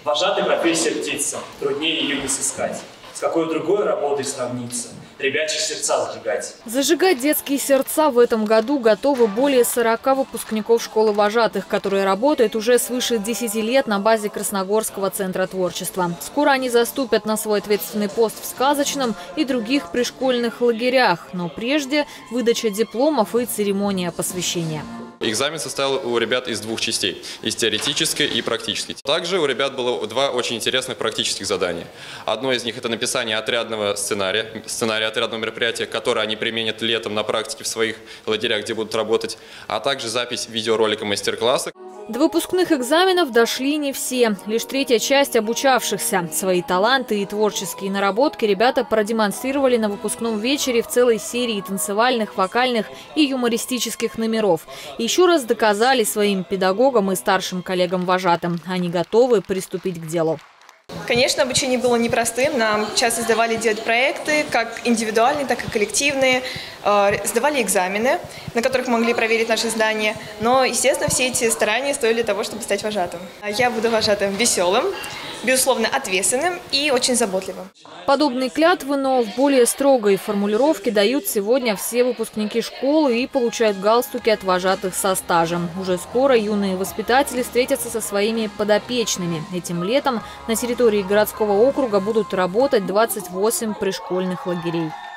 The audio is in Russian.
Вожатая профессия птица, труднее ее не сыскать. С какой другой работой сравнится? Ребячьи сердца зажигать. Зажигать детские сердца в этом году готовы более 40 выпускников школы вожатых, которые работают уже свыше 10 лет на базе Красногорского центра творчества. Скоро они заступят на свой ответственный пост в сказочном и других пришкольных лагерях. Но прежде выдача дипломов и церемония посвящения. Экзамен состоял у ребят из двух частей – из теоретической и практической. Также у ребят было два очень интересных практических задания. Одно из них – это написание отрядного сценария отрядного мероприятия, которое они применят летом на практике в своих лагерях, где будут работать, а также запись видеоролика мастер-класса. До выпускных экзаменов дошли не все. Лишь третья часть обучавшихся. Свои таланты и творческие наработки ребята продемонстрировали на выпускном вечере в целой серии танцевальных, вокальных и юмористических номеров. Еще раз доказали своим педагогам и старшим коллегам-вожатым. Они готовы приступить к делу. Конечно, обучение было непростым. Нам часто сдавали делать проекты, как индивидуальные, так и коллективные. Сдавали экзамены, на которых могли проверить наши знания. Но, естественно, все эти старания стоили того, чтобы стать вожатым. Я буду вожатым веселым, безусловно, ответственным и очень заботливым. Подобные клятвы, но в более строгой формулировке дают сегодня все выпускники школы и получают галстуки от вожатых со стажем. Уже скоро юные воспитатели встретятся со своими подопечными. Этим летом на территории городского округа будут работать 28 пришкольных лагерей.